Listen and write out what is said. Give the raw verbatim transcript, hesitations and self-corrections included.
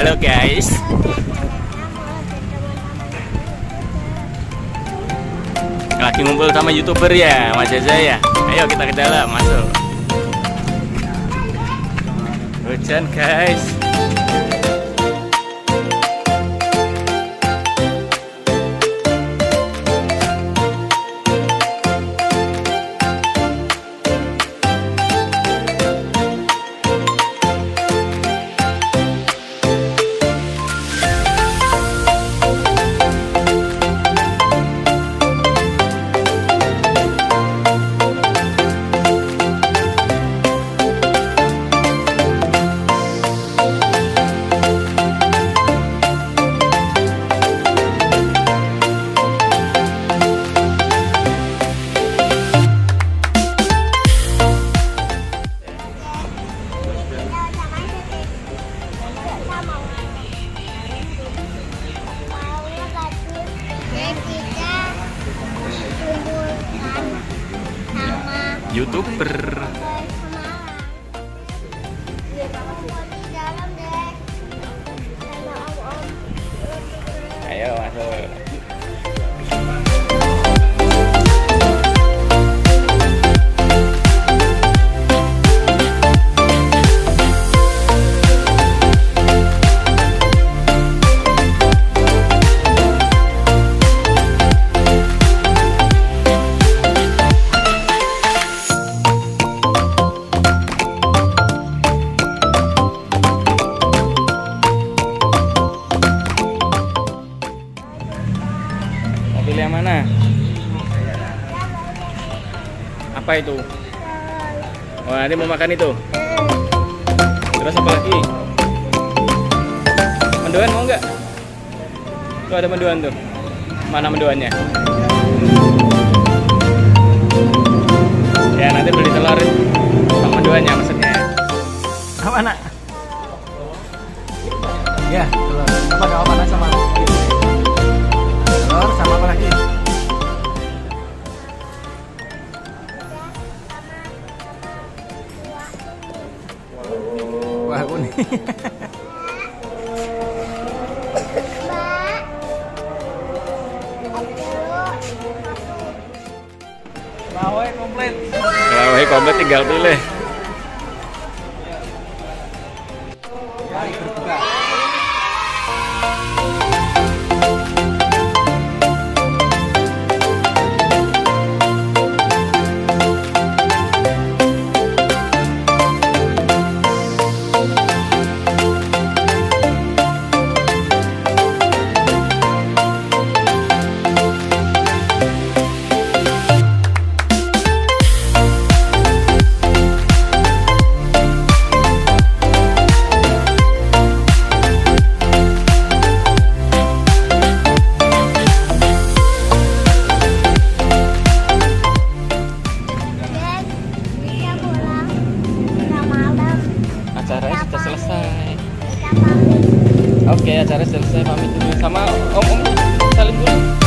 Halo guys. Lagi ngumpul sama YouTuber ya, Mas Jaza ya. Ayo kita ke dalam, masuk. Hujan guys. YouTuber. Ayo masuk. Pilih yang mana? Apa itu? Oh, nanti mau makan itu. Terus apa lagi? Mendoan mau nggak? Tuh ada mendoan tuh. Mana mendoannya? Ya nanti beli telur sama mendoannya maksudnya. Apa nak? Ya telur. Apa nggak apa sama? Telur sama apa lagi? Wah kuning. Lawai komplit. Lawai komplit tinggal pilih. Acaranya sudah selesai. Oke, acara selesai. Pamit dulu sama om-om. Salim dulu.